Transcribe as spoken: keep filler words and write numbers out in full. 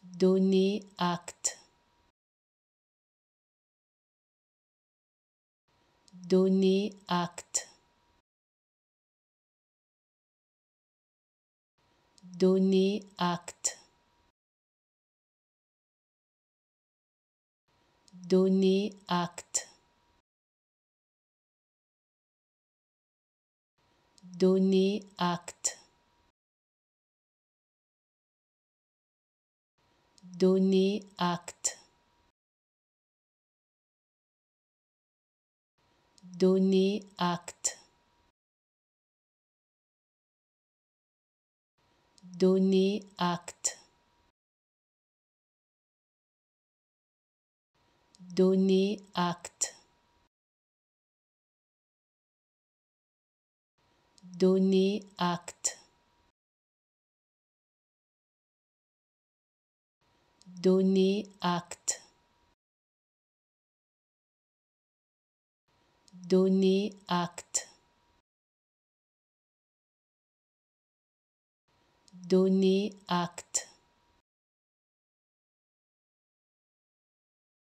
Donner acte. Donner acte. Donner acte. Donner acte. Donner acte. Donner acte. Donner acte. Donner acte. Donner acte. Donner acte. Donner acte. Donner acte. Donner acte.